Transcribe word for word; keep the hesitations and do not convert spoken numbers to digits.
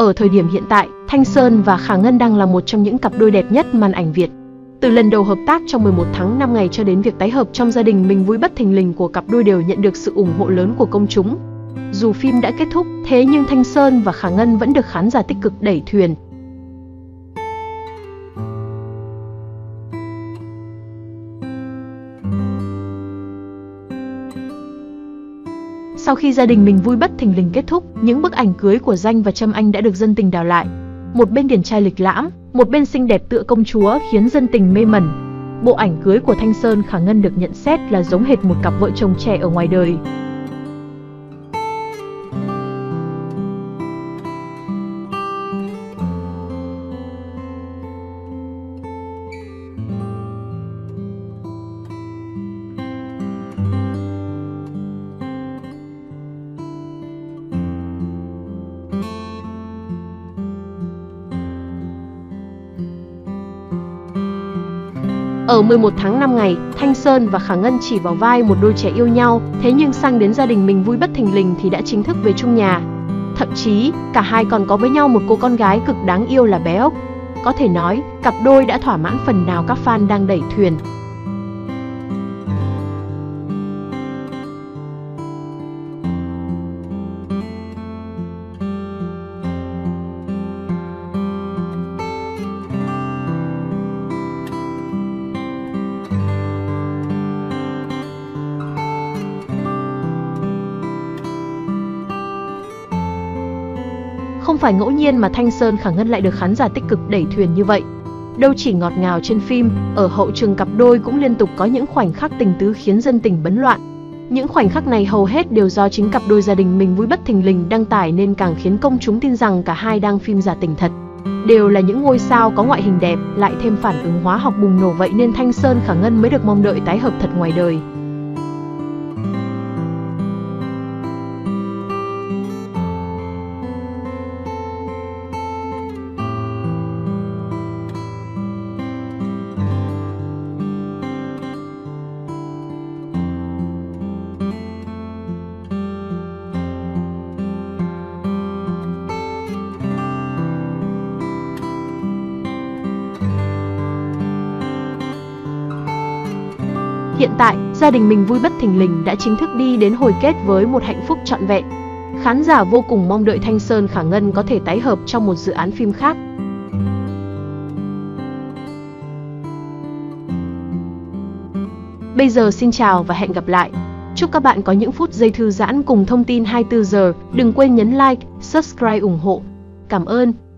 Ở thời điểm hiện tại, Thanh Sơn và Khả Ngân đang là một trong những cặp đôi đẹp nhất màn ảnh Việt. Từ lần đầu hợp tác trong mười một tháng năm ngày cho đến việc tái hợp trong Gia đình mình vui bất thình lình của cặp đôi đều nhận được sự ủng hộ lớn của công chúng. Dù phim đã kết thúc, thế nhưng Thanh Sơn và Khả Ngân vẫn được khán giả tích cực đẩy thuyền. Sau khi Gia đình mình vui bất thình lình kết thúc, những bức ảnh cưới của Danh và Trâm Anh đã được dân tình đào lại. Một bên điển trai lịch lãm, một bên xinh đẹp tựa công chúa khiến dân tình mê mẩn. Bộ ảnh cưới của Thanh Sơn Khả Ngân được nhận xét là giống hệt một cặp vợ chồng trẻ ở ngoài đời. Ở mười một tháng năm ngày, Thanh Sơn và Khả Ngân chỉ vào vai một đôi trẻ yêu nhau, thế nhưng sang đến Gia đình mình vui bất thình lình thì đã chính thức về chung nhà. Thậm chí, cả hai còn có với nhau một cô con gái cực đáng yêu là bé Ốc. Có thể nói, cặp đôi đã thỏa mãn phần nào các fan đang đẩy thuyền. Không phải ngẫu nhiên mà Thanh Sơn Khả Ngân lại được khán giả tích cực đẩy thuyền như vậy. Đâu chỉ ngọt ngào trên phim, ở hậu trường cặp đôi cũng liên tục có những khoảnh khắc tình tứ khiến dân tình bấn loạn. Những khoảnh khắc này hầu hết đều do chính cặp đôi Gia đình mình vui bất thình lình đăng tải nên càng khiến công chúng tin rằng cả hai đang phim giả tình thật. Đều là những ngôi sao có ngoại hình đẹp, lại thêm phản ứng hóa học bùng nổ vậy nên Thanh Sơn Khả Ngân mới được mong đợi tái hợp thật ngoài đời. Hiện tại, Gia đình mình vui bất thình lình đã chính thức đi đến hồi kết với một hạnh phúc trọn vẹn. Khán giả vô cùng mong đợi Thanh Sơn Khả Ngân có thể tái hợp trong một dự án phim khác. Bây giờ xin chào và hẹn gặp lại. Chúc các bạn có những phút giây thư giãn cùng thông tin hai mươi tư giờ. Đừng quên nhấn like, subscribe ủng hộ. Cảm ơn.